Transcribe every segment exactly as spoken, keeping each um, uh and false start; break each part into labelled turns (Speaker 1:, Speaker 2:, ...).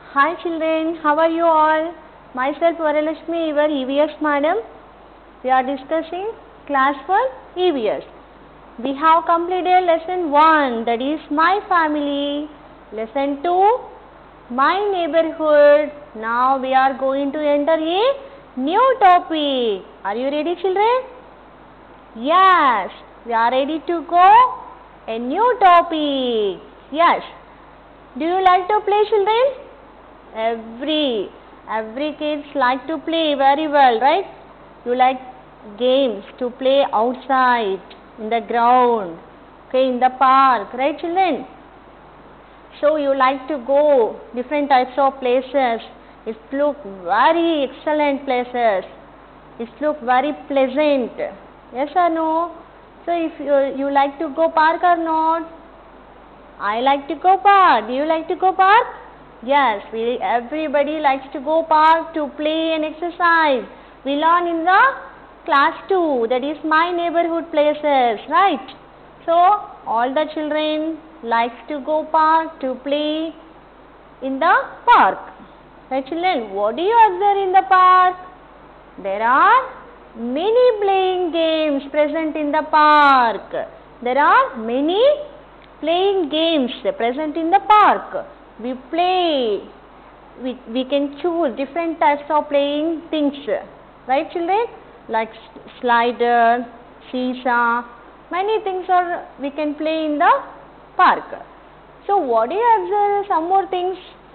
Speaker 1: Hi children, how are you all? Myself Varalakshmi, your E V S madam. We are discussing class for E V S. We have completed lesson one, that is my family. Lesson two, my neighborhood. Now we are going to enter a new topic. Are you ready children? Yes, we are ready to go a new topic. Yes. Do you like to play children? Every, every kids like to play very well, right? You like games to play outside, in the ground, okay, in the park, right children? So you like to go different types of places. It look very excellent places. It look very pleasant. Yes or no? So if you, you like to go park or not? I like to go park. Do you like to go park? Yes, we, everybody likes to go park to play and exercise. We learn in the class two, that is my neighborhood places, right? So all the children likes to go park to play in the park. Right children, what do you observe in the park? There are many playing games present in the park. There are many playing games present in the park. We play, we, we can choose different types of playing things, right children? Like slider, seesaw, many things are we can play in the park. So what do you observe? Some more things.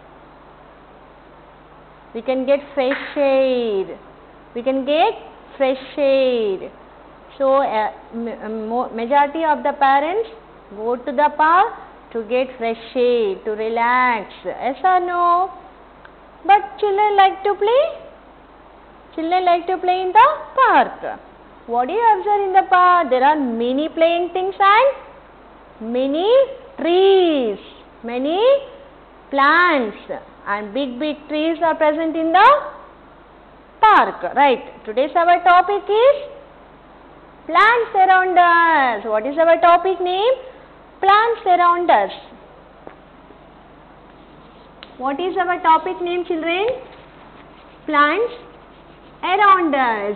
Speaker 1: We can get fresh air. We can get fresh air. So uh, majority of the parents go to the park to get fresh air, to relax. Yes or no? But children like to play? Children like to play in the park. What do you observe in the park? There are many playing things and many trees, many plants, and big big trees are present in the park. Right. Today's our topic is plants around us. What is our topic name? Plants around us. What is our topic name children? Plants around us.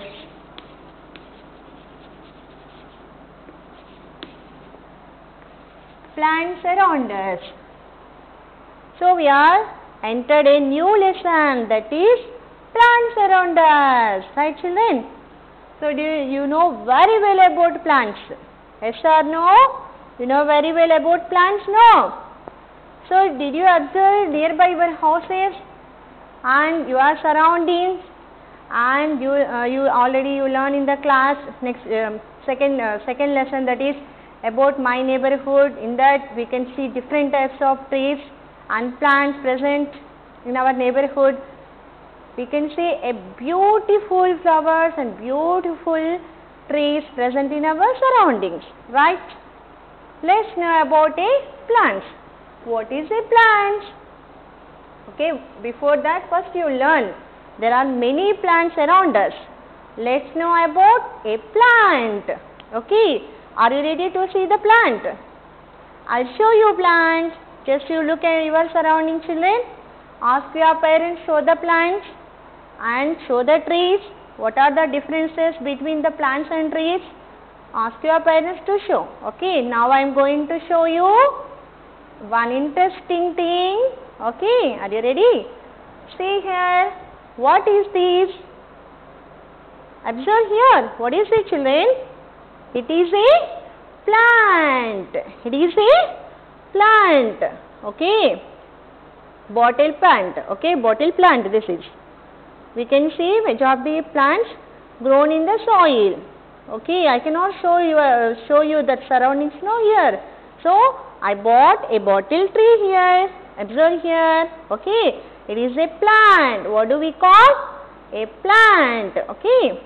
Speaker 1: Plants around us. So we are entered a new lesson, that is plants around us. Right children? So do you, you know very well about plants? Yes or no? You know very well about plants? No. So did you observe nearby your houses and your surroundings, and you uh, you already you learn in the class next um, second uh, second lesson, that is about my neighborhood. In that we can see different types of trees and plants present in our neighborhood. We can see a beautiful flowers and beautiful trees present in our surroundings, right? Let's know about a plants. What is a plant? Okay, before that first you learn there are many plants around us. Let's know about a plant. Okay, are you ready to see the plant? I'll show you plant. Just you look at your surrounding children. Ask your parents, show the plants and show the trees. What are the differences between the plants and trees? Ask your parents to show. Okay, now I am going to show you one interesting thing. Okay, are you ready? See here. What is this? Observe here. What is it children? It is a plant. It is a plant. Okay. Bottle plant. Okay, bottle plant this is. We can see majority of plants grown in the soil. Okay, I cannot show you uh, show you that surroundings now here. So I bought a bottle tree here. Observe here. Okay, it is a plant. What do we call? A plant. Okay.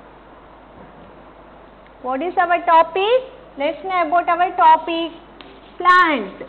Speaker 1: What is our topic? Let's know about our topic. Plant.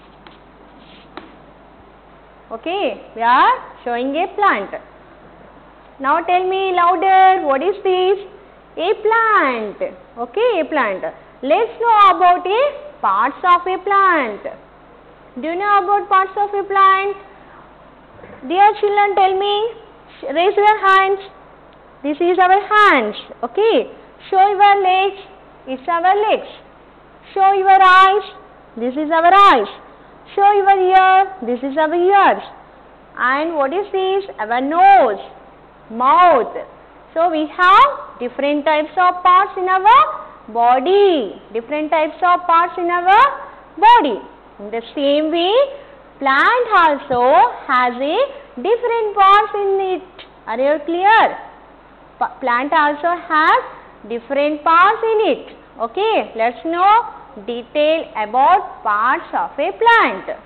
Speaker 1: Okay, we are showing a plant. Now tell me louder. What is this? A plant. Okay, a plant. Let's know about a parts of a plant. Do you know about parts of a plant? Dear children, tell me, raise your hands. This is our hands, okay. Show your legs, it's our legs. Show your eyes, this is our eyes. Show your ear, this is our ears. And what is this? Our nose, mouth. So we have different types of parts in our body. Different types of parts in our body. In the same way, plant also has a different parts in it. Are you clear? Pa plant also has different parts in it. Okay, let's know detail about parts of a plant.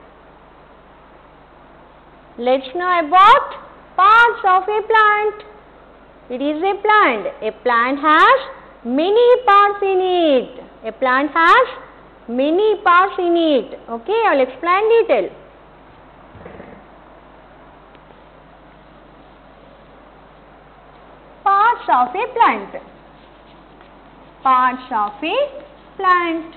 Speaker 1: Let's know about parts of a plant. It is a plant. A plant has many parts in it. A plant has many parts in it. Okay, I will explain detail. Parts of a plant. Parts of a plant.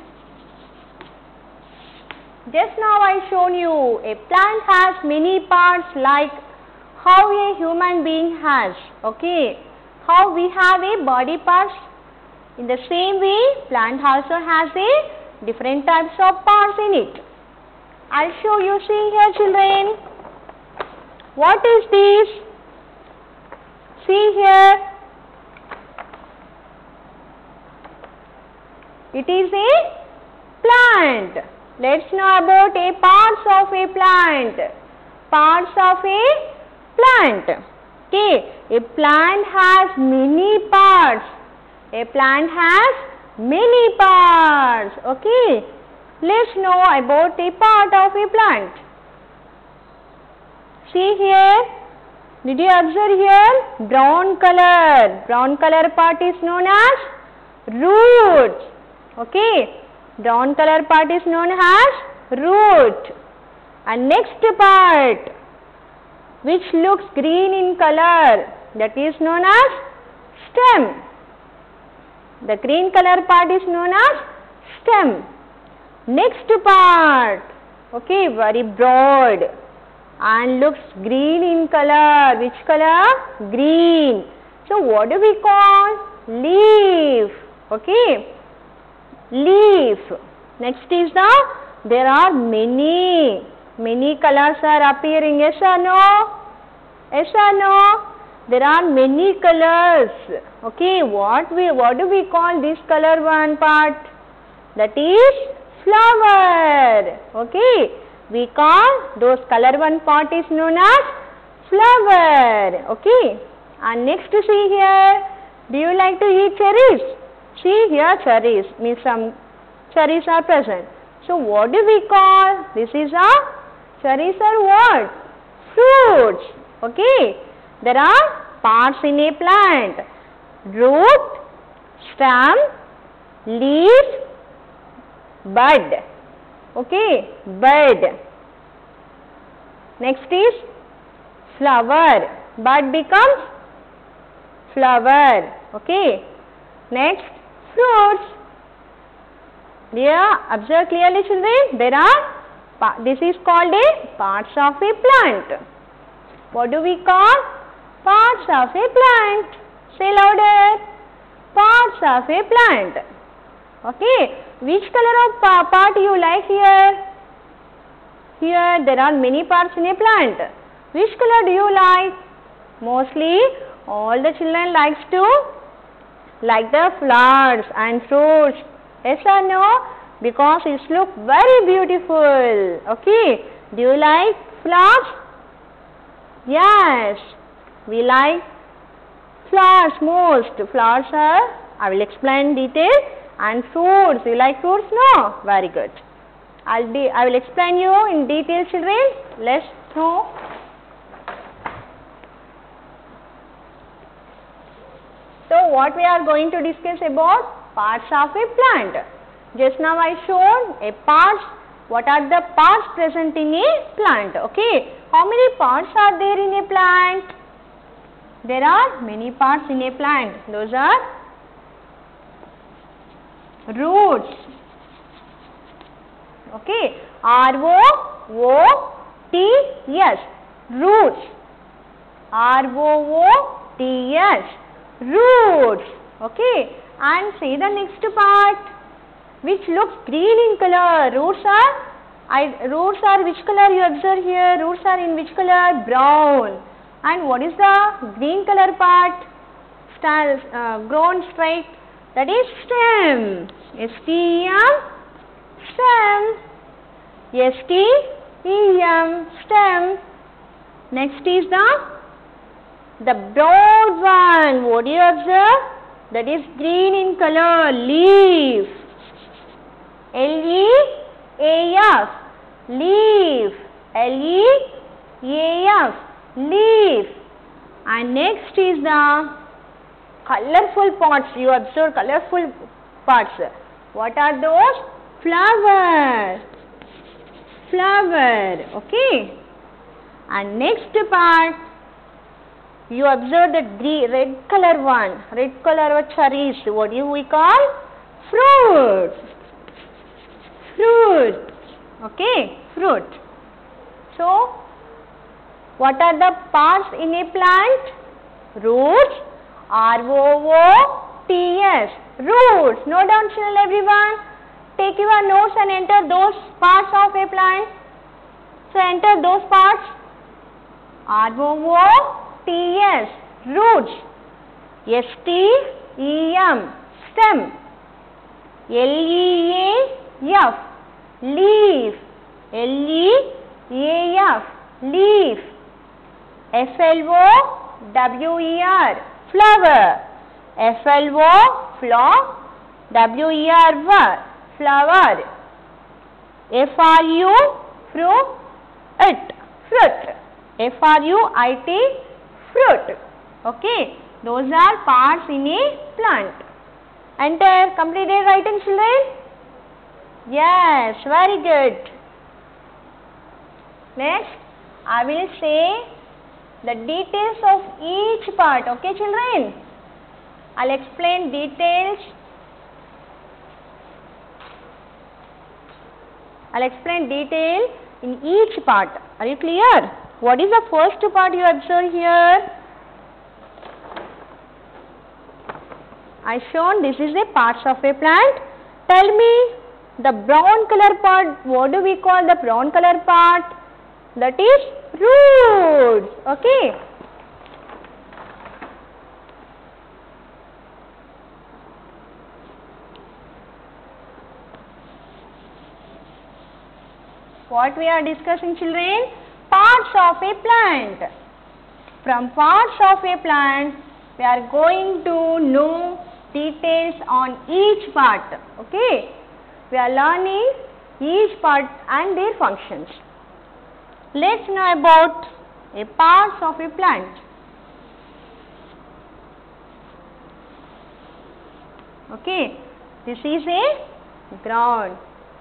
Speaker 1: Just now I shown you a plant has many parts like how a human being has. Okay, how we have a body parts. In the same way, plant also has a different types of parts in it. I'll show you. See here, children. What is this? See here. It is a plant. Let's know about a parts of a plant. Parts of a plant. Okay, a plant has many parts. A plant has many parts. Okay, let's know about a part of a plant. See here. Did you observe here? Brown color. Brown color part is known as roots. Okay, brown color part is known as root. And next part, which looks green in color, that is known as stem. The green color part is known as stem. Next part, okay, very broad and looks green in color. Which color? Green. So what do we call? Leaf. Okay, leaf. Next is the, there are many, many colors are appearing. Yes or no? Yes or no? There are many colors. Okay, what we, what do we call this color one part? That is flower. Okay, we call those color one part is known as flower. Okay, and next see here, do you like to eat cherries? See here, cherries means some cherries are present. So what do we call? This is a cherries are what? Fruits. Okay, there are parts in a plant: root, stem, leaf, bud. Okay, bud. Next is flower. Bud becomes flower. Okay, next fruits. There, observe clearly, children. There are, this is called a parts of a plant. What do we call? Parts of a plant. Say louder. Parts of a plant. Okay, which color of part you like here? Here there are many parts in a plant. Which color do you like? Mostly all the children likes to like the flowers and fruits. Yes or no? Because it looks very beautiful. Okay, do you like flowers? Yes, we like flowers most. Flowers are, I will explain detail. And fruits, you like fruits? No? Very good. I'll be, I will explain you in detail, children. Let's know. So what we are going to discuss about? Parts of a plant. Just now I showed a parts. What are the parts present in a plant? Okay. How many parts are there in a plant? There are many parts in a plant. Those are roots. Okay, R O O T S, roots. R O O T S, roots. Okay, and say the next part, which looks green in color. Roots are, I, roots are which color you observe here? Roots are in which color? Brown. And what is the green color part? Star, uh, grown straight, that is stem. S T E M, stem. S T E M, stem. Next is the the broad one. What do you observe? That is green in color, leaf. L E A F, leaf. L E A F, leaf. And next is the colorful parts. You observe colorful parts. What are those? Flower. Flower. Okay. And next part, you observe the green, red color one. Red color cherries. What do we call? Fruit. Fruit. Okay. Fruit. So, what are the parts in a plant? Roots. R O O T S, roots. Note down, children, everyone. Take your notes and enter those parts of a plant. So, enter those parts. R O O T S, roots. S T E M, stem. L E A F, leaf. L E A F, leaf. F L O W E R, flower. F L O, flower. W E R, flower. F R U, fruit. It, fruit. F R U I T, fruit. Okay, those are parts in a plant. Enter. Completed writing, children? Yes, very good. Next, I will say the details of each part. Okay, children? I will explain details. I will explain detail in each part. Are you clear? What is the first part you observe here? I shown this is a parts of a plant. Tell me the brown color part. What do we call the brown color part? That is roots. Okay. What we are discussing, children? Parts of a plant. From parts of a plant, we are going to know details on each part. Okay. We are learning each part and their functions. Let's know about a parts of a plant. Okay. This is a ground.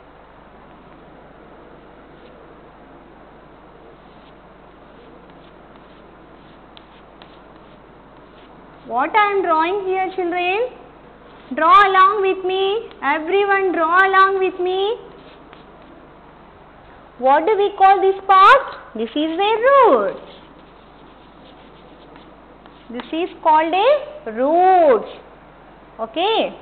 Speaker 1: What I am drawing here, children? Draw along with me. Everyone draw along with me. What do we call this part? This is a root. This is called a root. Okay.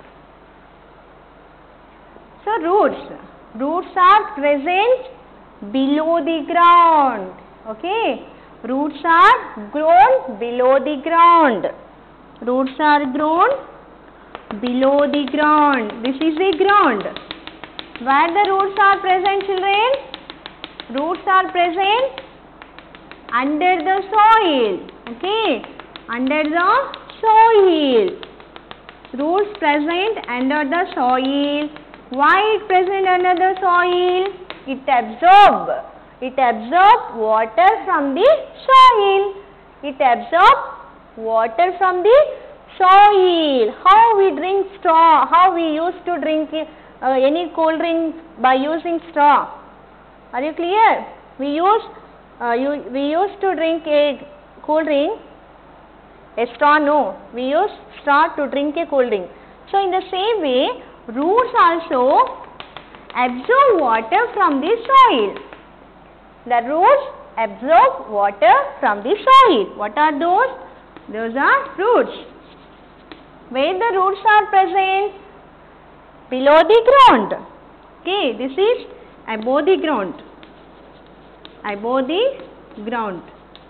Speaker 1: So roots. Roots are present below the ground. Okay. Roots are grown below the ground. Roots are grown below the ground. This is the ground. Where the roots are present, children? Roots are present under the soil. Okay. Under the soil. Roots present under the soil. Why it present under the soil? It absorb. It absorbs water from the soil. It absorbs water from the soil. How we drink straw? How we used to drink uh, any cold drink by using straw? Are you clear? We use uh, you, we used to drink a cold drink. A straw, no. We use straw to drink a cold drink. So in the same way, roots also absorb water from the soil. The roots absorb water from the soil. What are those? Those are roots. Where the roots are present? Below the ground. Okay, this is above the ground. Above the ground.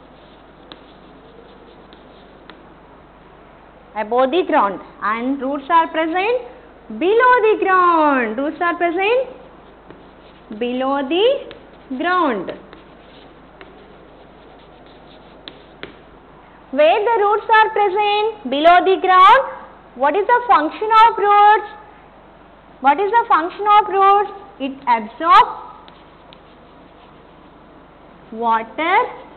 Speaker 1: Above the ground, and roots are present below the ground. Roots are present below the ground. Where the roots are present below the ground, what is the function of roots? What is the function of roots? It absorbs water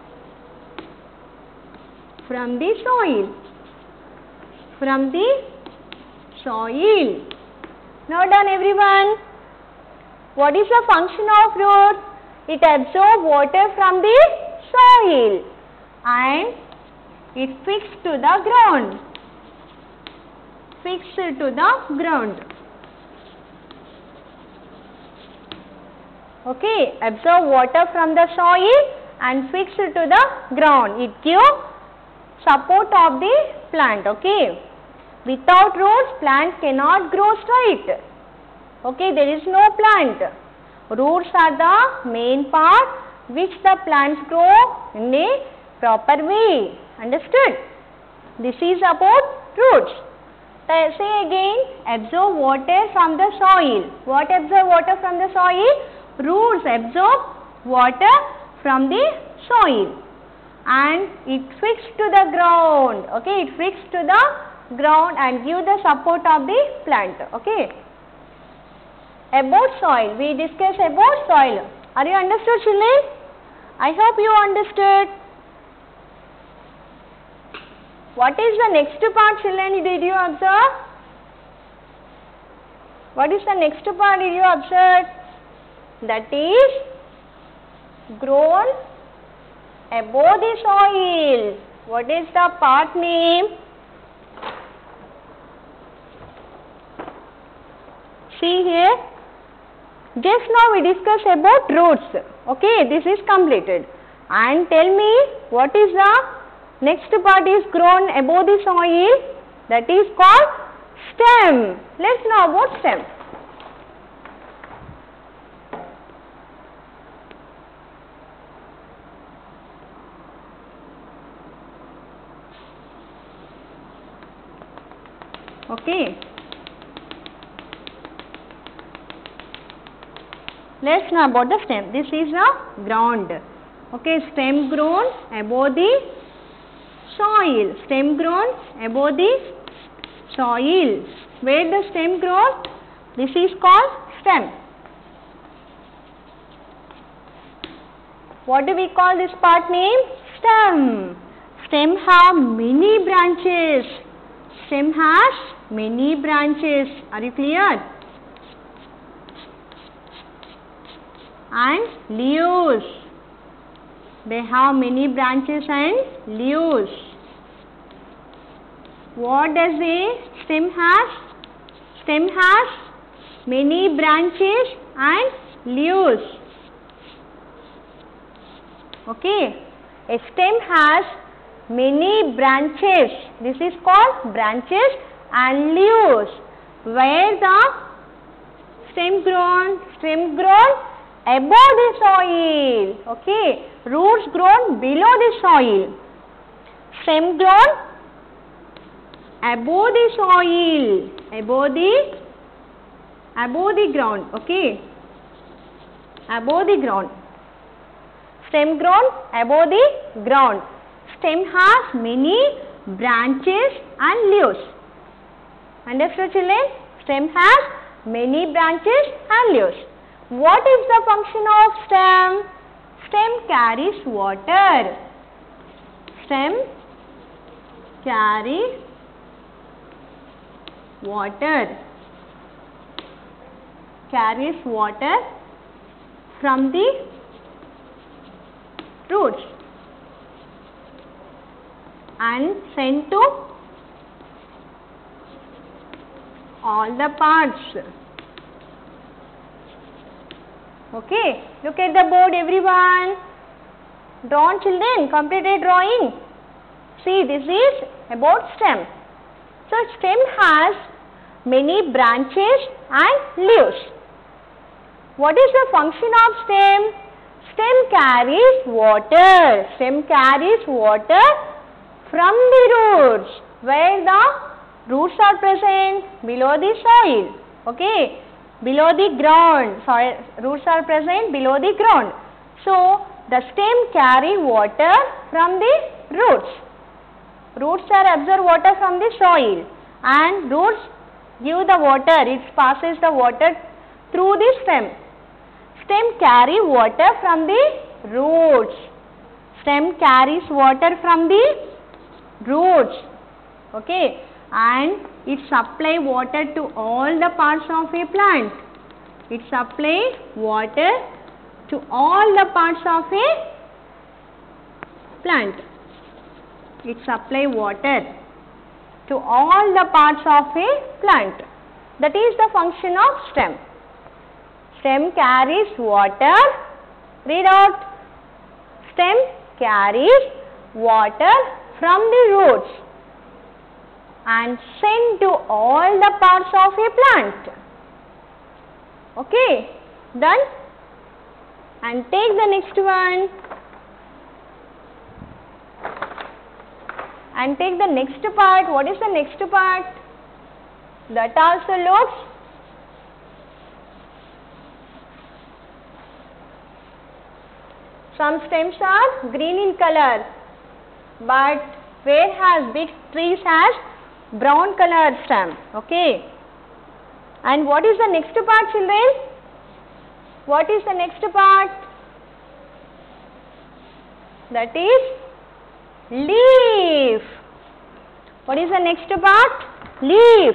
Speaker 1: from the soil. From the soil. Now done everyone. What is the function of root? It absorbs water from the soil and it fixed to the ground. Fixed to the ground. Okay, absorb water from the soil and fixed to the ground. It gives support of the plant. Okay. Without roots, plant cannot grow straight. Okay, there is no plant. Roots are the main part which the plants grow in a proper way. Understood? This is about roots. Say again, absorb water from the soil. What absorb water from the soil? Roots absorb water from the soil and it fixed to the ground. Okay, it fixed to the ground and give the support of the plant. Okay. About soil, we discuss about soil. Are you understood, children? I hope you understood. What is the next part, children? Did you observe? What is the next part? Did you observe? That is grown above the soil. What is the part name? See here. Just now we discussed about roots. Okay, this is completed. And tell me what is the next part is grown above the soil. That is called stem. Let's know about stem. Okay. Let's know about the stem. This is the ground. Okay, stem grown above the soil. Stem grown above the soil. Where the stem grows? This is called stem. What do we call this part name? Stem. Stem have many branches. Stem has many branches. Are you clear? And leaves. They have many branches and leaves. What does a stem has? Stem has many branches and leaves. Okay. A stem has many branches. This is called branches and leaves. Where the stem grown? Stem grown above the soil. Okay. Roots grown below the soil. Stem grown above the soil. Above the above the ground. Okay. Above the ground. Stem grown above the ground. Stem has many branches and leaves. Understood, children? Stem has many branches and leaves. What is the function of stem? Stem carries water. Stem carries water. Carries water from the roots and sent to all the parts. Okay, look at the board everyone. drawn children? Completed drawing. See, this is about stem. So, stem has many branches and leaves. What is the function of stem? Stem carries water. Stem carries water from the roots. Where the roots are present? Below the soil. Okay. Below the ground. Soil, roots are present below the ground. So, the stem carry water from the roots. Roots are absorb water from the soil and roots give the water. It passes the water through the stem. Stem carry water from the roots. Stem carries water from the roots. Okay. And it supply water to all the parts of a plant. It supply water to all the parts of a plant. It supply water to all the parts of a plant. That is the function of stem. Stem carries water. Read out. Stem carries water from the roots and send to all the parts of a plant. Okay. Done? And take the next one. And take the next part. What is the next part? That also looks some stems are green in color, but where has big trees has brown colored stem. Okay. And what is the next part, children? What is the next part? That is leaf. What is the next part? Leaf.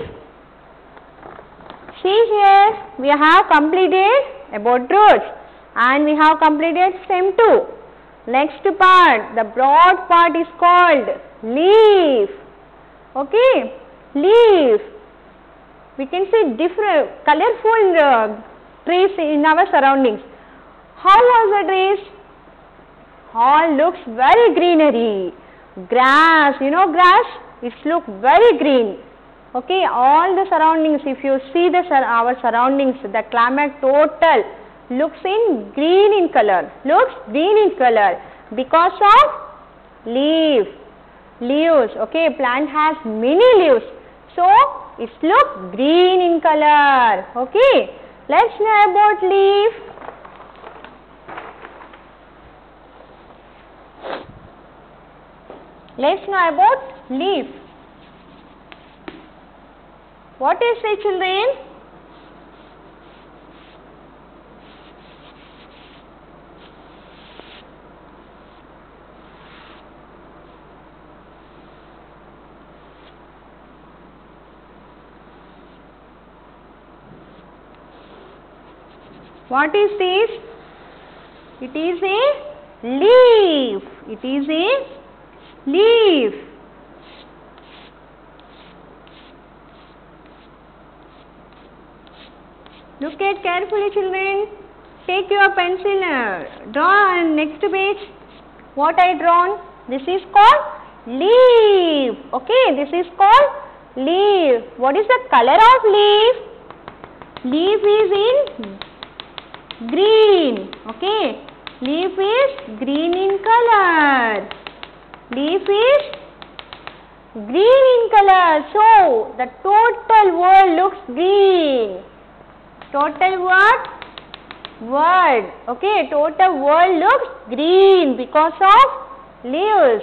Speaker 1: See here, we have completed about roots and we have completed stem too. Next part, the broad part is called leaf. Okay, leaf. We can see different colorful uh, trees in our surroundings. How was the trees? All looks very greenery. Grass, you know grass? It looks very green. Okay, all the surroundings, if you see the our surroundings, the climate total looks in green in color. Looks green in color because of leaf. Leaves. Okay, plant has many leaves. So, it looks green in color. Okay, let's know about leaf. Let's know about leaf. What is it, children? What is this? It is a leaf. It is a leaf. Look at carefully, children. Take your pencil, uh, draw on next page. What I drawn? This is called leaf. Okay, this is called leaf. What is the color of leaf? Leaf is in green. Okay, leaf is green in color. Leaf is green in color. So, the total world looks green. Total what? World. Okay, total world looks green because of leaves.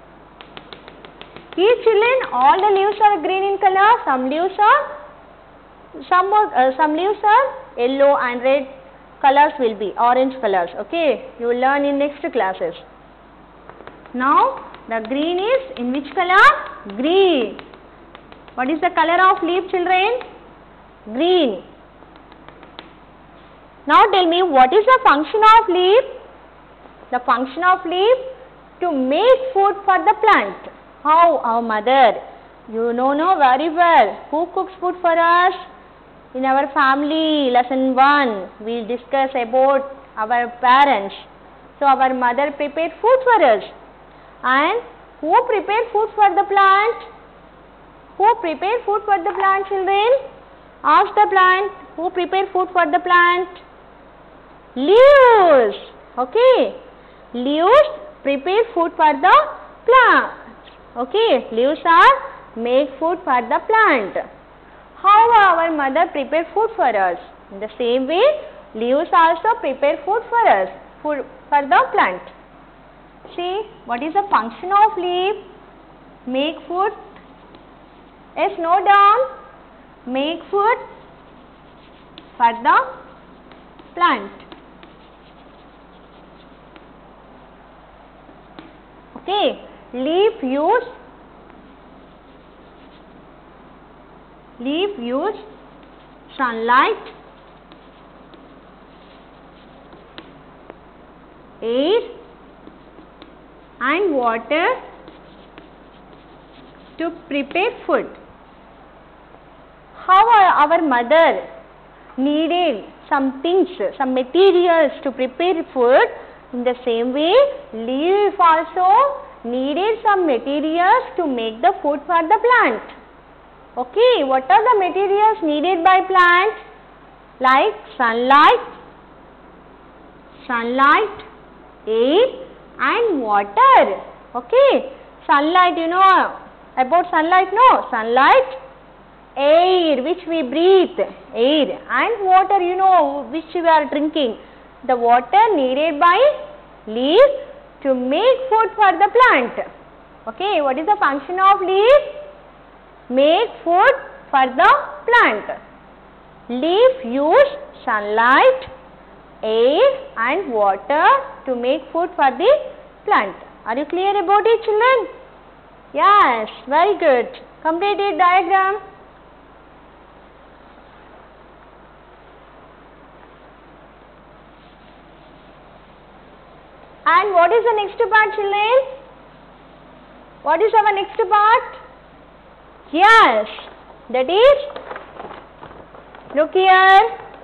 Speaker 1: See, children, all the leaves are green in color. Some leaves are some uh, some leaves are yellow and red colors will be orange colors. Okay, you will learn in next classes. Now, the green is in which color? Green. What is the color of leaf, children? Green. Now tell me, what is the function of leaf? The function of leaf to make food for the plant. How? Our mother. You know, know very well. Who cooks food for us? In our family, lesson one, we will discuss about our parents. So our mother prepared food for us. And who prepared food for the plant? Who prepared food for the plant, children? Ask the plant. Who prepared food for the plant? Leaves. Okay. Leaves prepare food for the plant. Okay. Leaves are make food for the plant. How our mother prepared food for us? In the same way, leaves also prepare food for us, food for the plant. See, what is the function of leaf? Make food. Yes, note down. Make food for the plant. Okay, leaf use leaf use sunlight, air and water to prepare food. How our mother needed some things, some materials to prepare food, in the same way leaf also needed some materials to make the food for the plant. Okay, what are the materials needed by plant? Like sunlight, sunlight, air and water. Okay, sunlight, you know about sunlight, no? Sunlight, air which we breathe, air and water, you know, which we are drinking. The water needed by leaf to make food for the plant. Okay, what is the function of leaf? Make food for the plant. Leaf use sunlight, air and water to make food for the plant. Are you clear about it, children? Yes, very good. Complete it diagram. And what is the next part, children? What is our next part? Yes, that is, look here,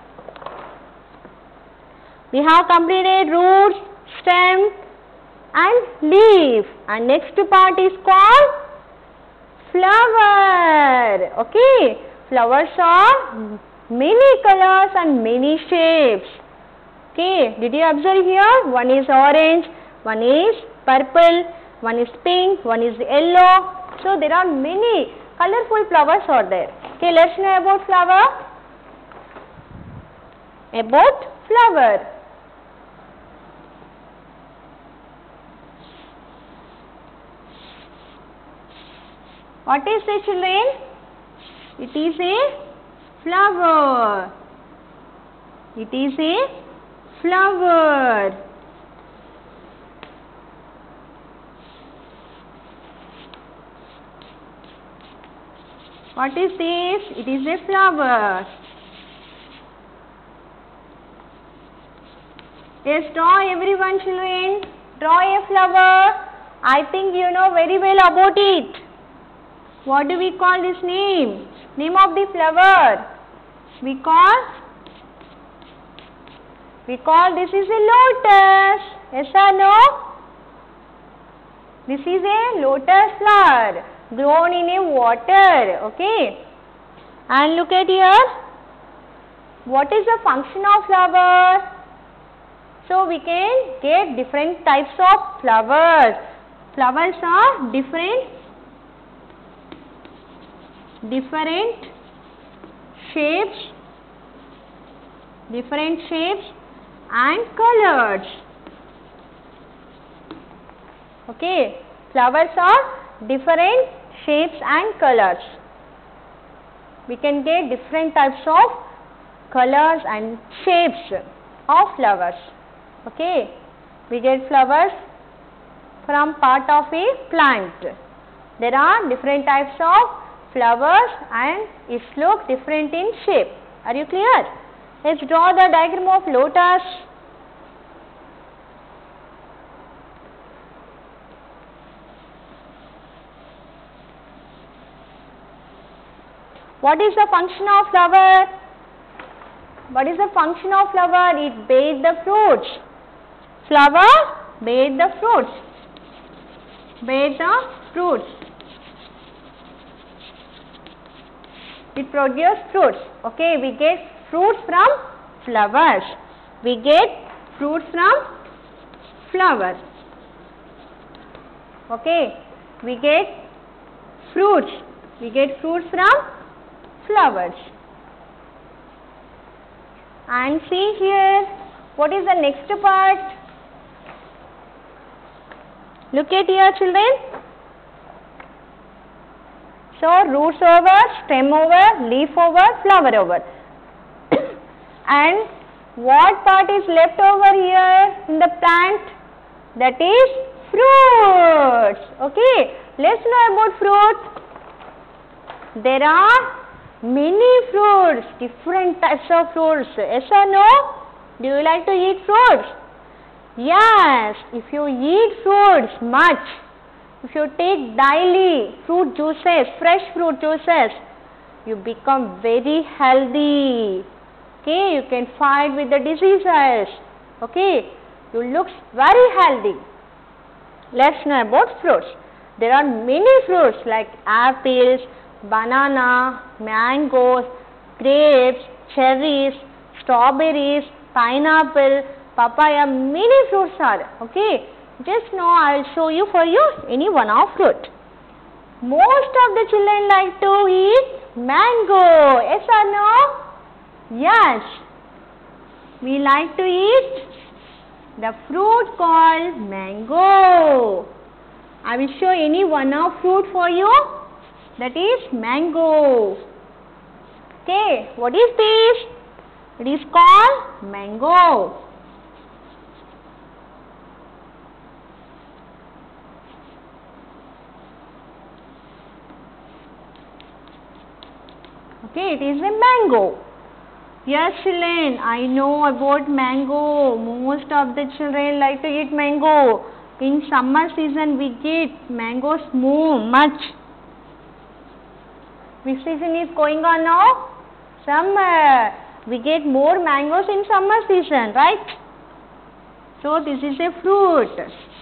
Speaker 1: we have completed roots, stem and leaf, and next part is called flower. Okay, flowers are many colors and many shapes. Okay, did you observe here? One is orange, one is purple, one is pink, one is yellow. So there are many colorful flowers are there. Okay, let's know about flower. About flower. What is it, children? It is a flower. It is a flower. What is this? It is a flower. Yes, draw everyone, children. Draw a flower. I think you know very well about it. What do we call this name? Name of the flower. We call, we call this is a lotus. Yes or no? This is a lotus flower grown in a water. Okay. And look at here. What is the function of flower? So we can get different types of flowers. Flowers are different, different shapes, different shapes and colors. Okay. Flowers are different shapes and colors. We can get different types of colors and shapes of flowers. Okay, we get flowers from part of a plant. There are different types of flowers and it looks different in shape. Are you clear? Let's draw the diagram of lotus. What is the function of flower? What is the function of flower? It bears the fruits. flower bear the fruits. Bear the fruits. It produces fruits. Okay, we get fruits from flowers. We get fruits from flowers. Okay, we get fruits. We get fruits from flowers. And see here, what is the next part? Look at here, children. So, roots over, stem over, leaf over, flower over. And what part is left over here in the plant? That is fruits. Okay, let's know about fruit. There are many fruits, different types of fruits. Yes or no? Do you like to eat fruits? Yes, if you eat fruits much, if you take daily fruit juices, fresh fruit juices, you become very healthy. Okay, you can fight with the diseases. Okay, you look very healthy. Let's know about fruits. There are many fruits like apples, banana, mangoes, grapes, cherries, strawberries, pineapple, papaya. Many fruits are. Okay, just now I will show you for you any one of fruit. Most of the children like to eat mango. Yes or no? Yes. We like to eat the fruit called mango. I will show any one of fruit for you. That is mango. Okay, what is this? It is called mango. Okay, it is a mango. Yes, children, I know about mango. Most of the children like to eat mango. In summer season, we get mangoes more much. Which season is going on now? Summer. We get more mangoes in summer season, right? So, this is a fruit.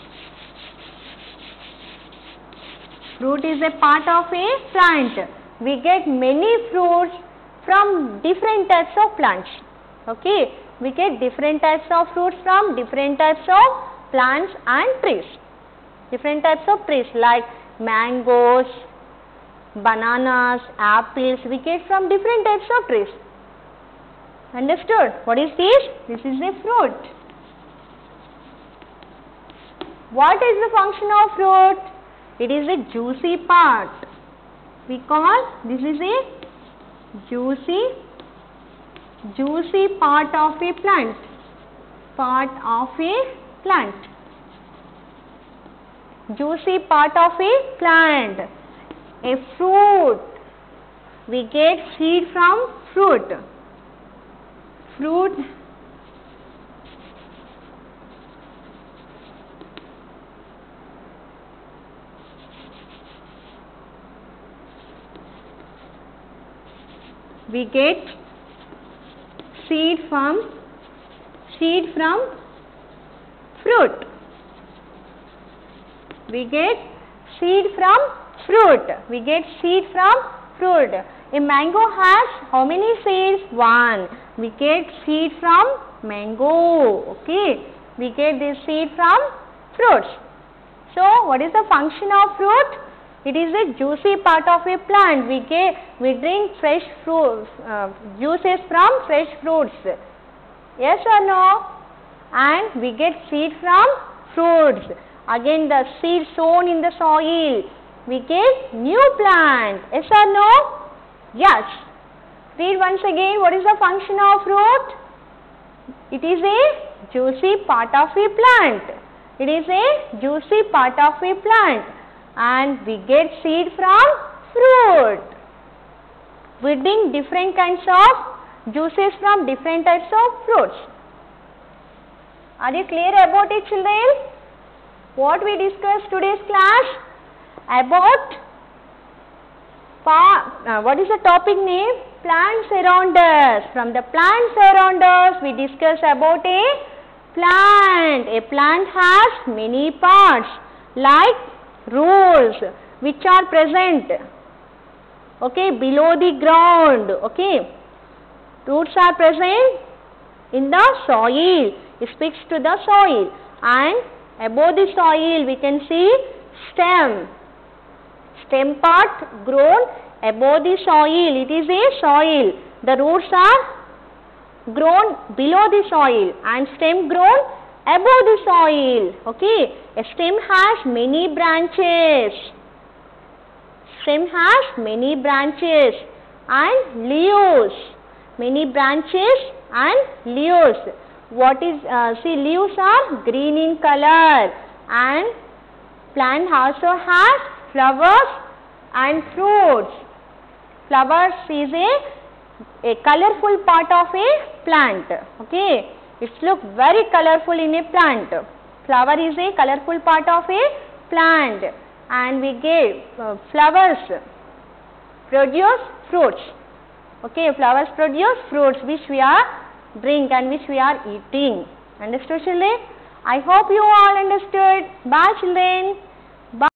Speaker 1: Fruit is a part of a plant. We get many fruits from different types of plants. Okay, we get different types of fruits from different types of plants and trees. Different types of trees like mangoes, bananas, apples, we get from different types of trees. Understood? What is this? This is a fruit. What is the function of fruit? It is a juicy part. We call this is a juicy, juicy part of a plant. Part of a plant. Juicy part of a plant. A fruit. We get seed from fruit. Fruit. We get seed from seed from fruit. We get seed from fruit. We get seed from fruit. A mango has how many seeds? One. We get seed from mango. Okay. We get this seed from fruits. So, what is the function of fruit? It is a juicy part of a plant. We get, we drink fresh fruits, uh, juices from fresh fruits. Yes or no? And we get seed from fruits. Again, the seed sown in the soil. We get new plant. Yes or no? Yes. Read once again. What is the function of fruit? It is a juicy part of a plant. It is a juicy part of a plant. And we get seed from fruit. We drink different kinds of juices from different types of fruits. Are you clear about it, children? What we discussed today's class? About uh, what is the topic name? Plants around us. From the plants around us, we discuss about a plant. A plant has many parts like roots which are present, okay, below the ground, okay. Roots are present in the soil, it sticks to the soil, and above the soil we can see stem. Stem part grown above the soil, it is a soil. The roots are grown below the soil and stem grown above the soil, okay. A stem has many branches. Stem has many branches and leaves. Many branches and leaves. What is, uh, see, leaves are green in color, and plant also has flowers and fruits. Flowers is a, a colorful part of a plant, okay. It looks very colorful in a plant. Flower is a colorful part of a plant, and we get uh, flowers produce fruits, okay. Flowers produce fruits which we are drink and which we are eating. Understood, children? I hope you all understood. Bye, children. Bye.